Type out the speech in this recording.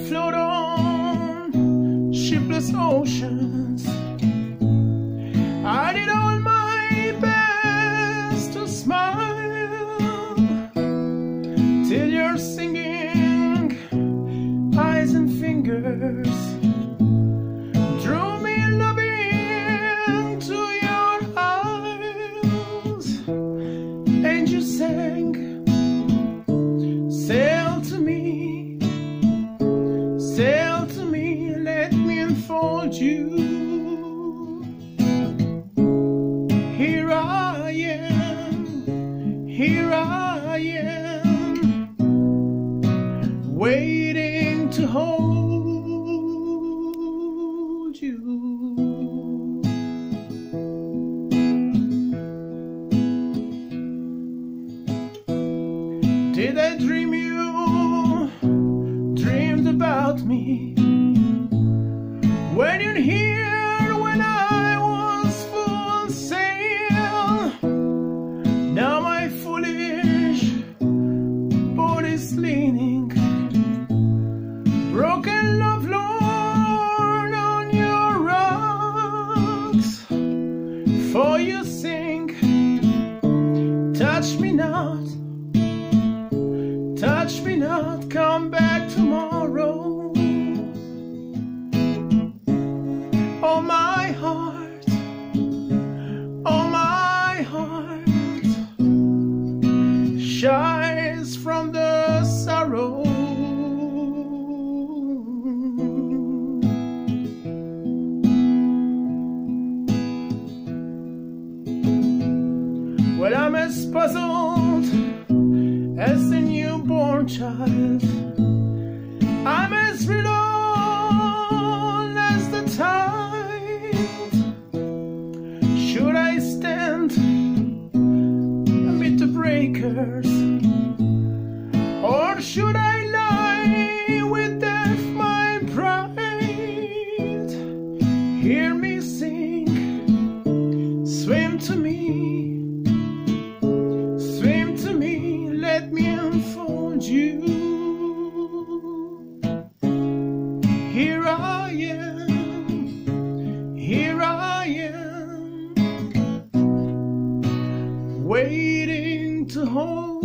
float on shipless oceans. I did all my best to smile till you're singing eyes and fingers drew me loving to your eyes, and you sang, sail to me, let me enfold you. Here I am, waiting to hold you. Did I dream you dreamed about me when you're here, when I was full sail? Now my foolish body's leaning, broken love lorn on your rocks. For you sing, touch me not, come back tomorrow. Oh my heart, shies from the sorrow. Well, I'm as puzzled as a newborn child. I'm as riddled as the tide. Should I stand amid the breakers, or should I lie with death my pride? Hear me sing, swim to me, let me unfold you. Here I am, waiting to hold